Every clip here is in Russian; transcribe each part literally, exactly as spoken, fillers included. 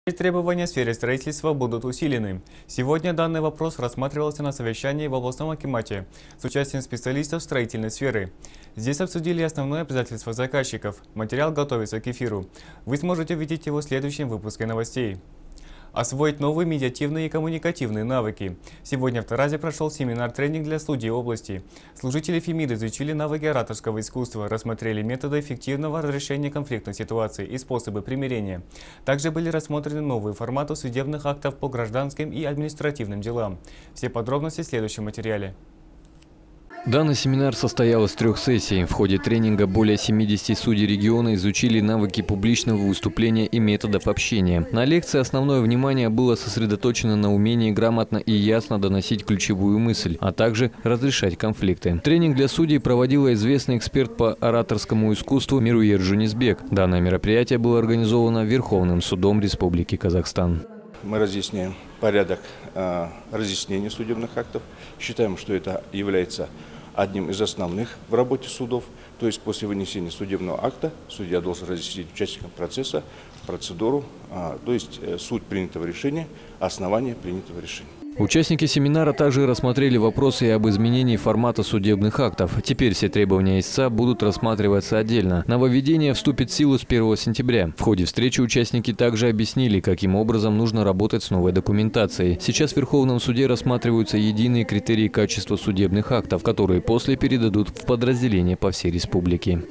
Требования в сфере строительства будут усилены. Сегодня данный вопрос рассматривался на совещании в областном акимате с участием специалистов строительной сферы. Здесь обсудили основные обязательства заказчиков. Материал готовится к эфиру. Вы сможете увидеть его в следующем выпуске новостей. Освоить новые медиативные и коммуникативные навыки. Сегодня в Таразе прошел семинар-тренинг для судей области. Служители ФИМИД изучили навыки ораторского искусства, рассмотрели методы эффективного разрешения конфликтных ситуаций и способы примирения. Также были рассмотрены новые форматы судебных актов по гражданским и административным делам. Все подробности в следующем материале. Данный семинар состоял из трех сессий. В ходе тренинга более семидесяти судей региона изучили навыки публичного выступления и методов общения. На лекции основное внимание было сосредоточено на умении грамотно и ясно доносить ключевую мысль, а также разрешать конфликты. Тренинг для судей проводила известный эксперт по ораторскому искусству Мируер Жунисбек. Данное мероприятие было организовано Верховным судом Республики Казахстан. Мы разъясняем порядок э, разъяснения судебных актов. Считаем, что это является одним из основных в работе судов. То есть после вынесения судебного акта судья должен разъяснить участникам процесса процедуру, э, то есть э, суть принятого решения, основание принятого решения. Участники семинара также рассмотрели вопросы об изменении формата судебных актов. Теперь все требования истца будут рассматриваться отдельно. Нововведение вступит в силу с первого сентября. В ходе встречи участники также объяснили, каким образом нужно работать с новой документацией. Сейчас в Верховном суде рассматриваются единые критерии качества судебных актов, которые после передадут в подразделения по всей республике.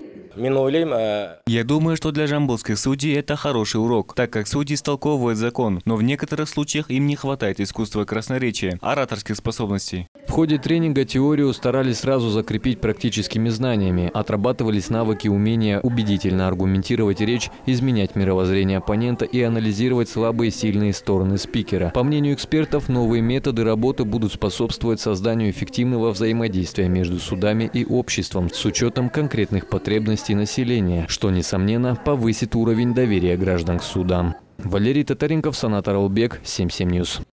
Я думаю, что для жамбылских судей это хороший урок, так как судьи истолковывают закон, но в некоторых случаях им не хватает искусства красноречия, ораторских способностей. В ходе тренинга теорию старались сразу закрепить практическими знаниями, отрабатывались навыки умения убедительно аргументировать речь, изменять мировоззрение оппонента и анализировать слабые и сильные стороны спикера. По мнению экспертов, новые методы работы будут способствовать созданию эффективного взаимодействия между судами и обществом с учетом конкретных потребностей населения, что, несомненно, повысит уровень доверия граждан к судам. Валерий Татаренков, Санат Аралбек, семь семь Ньюс.